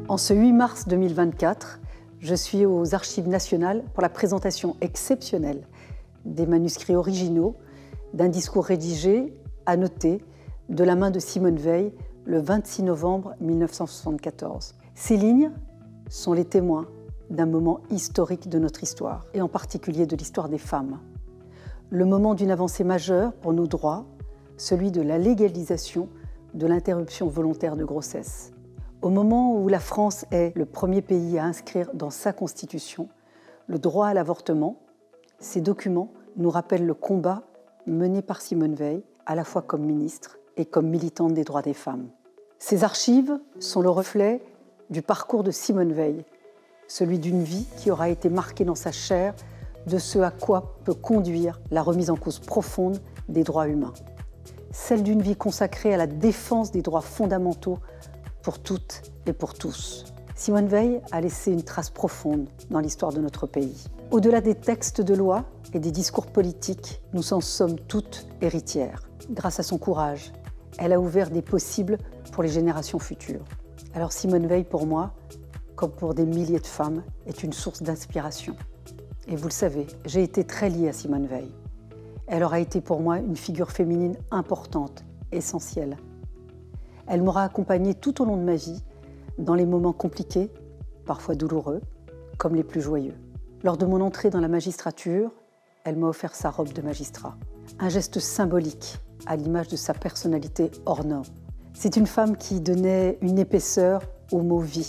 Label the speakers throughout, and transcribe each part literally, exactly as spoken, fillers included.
Speaker 1: En ce huit mars deux mille vingt-quatre, je suis aux Archives nationales pour la présentation exceptionnelle des manuscrits originaux d'un discours rédigé, annoté, de la main de Simone Veil le vingt-six novembre mille neuf cent soixante-quatorze. Ces lignes sont les témoins d'un moment historique de notre histoire, et en particulier de l'histoire des femmes. Le moment d'une avancée majeure pour nos droits, celui de la légalisation de l'interruption volontaire de grossesse. Au moment où la France est le premier pays à inscrire dans sa Constitution le droit à l'avortement, ces documents nous rappellent le combat mené par Simone Veil, à la fois comme ministre et comme militante des droits des femmes. Ces archives sont le reflet du parcours de Simone Veil, celui d'une vie qui aura été marquée dans sa chair de ce à quoi peut conduire la remise en cause profonde des droits humains. Celle d'une vie consacrée à la défense des droits fondamentaux pour toutes et pour tous. Simone Veil a laissé une trace profonde dans l'histoire de notre pays. Au-delà des textes de loi et des discours politiques, nous en sommes toutes héritières. Grâce à son courage, elle a ouvert des possibles pour les générations futures. Alors Simone Veil, pour moi, comme pour des milliers de femmes, est une source d'inspiration. Et vous le savez, j'ai été très liée à Simone Veil. Elle aura été pour moi une figure féminine importante, essentielle. Elle m'aura accompagnée tout au long de ma vie, dans les moments compliqués, parfois douloureux, comme les plus joyeux. Lors de mon entrée dans la magistrature, elle m'a offert sa robe de magistrat. Un geste symbolique, à l'image de sa personnalité hors norme. C'est une femme qui donnait une épaisseur au mot « vie ».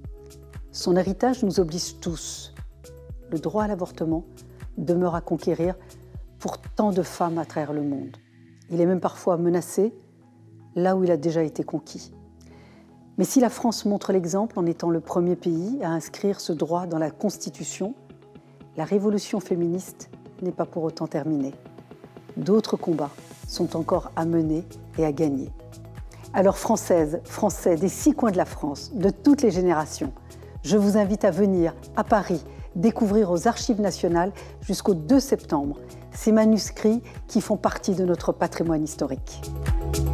Speaker 1: Son héritage nous oblige tous. Le droit à l'avortement demeure à conquérir pour tant de femmes à travers le monde. Il est même parfois menacé, là où il a déjà été conquis. Mais si la France montre l'exemple en étant le premier pays à inscrire ce droit dans la Constitution, la révolution féministe n'est pas pour autant terminée. D'autres combats sont encore à mener et à gagner. Alors Françaises, Français des six coins de la France, de toutes les générations, je vous invite à venir à Paris découvrir aux Archives nationales jusqu'au deux septembre ces manuscrits qui font partie de notre patrimoine historique.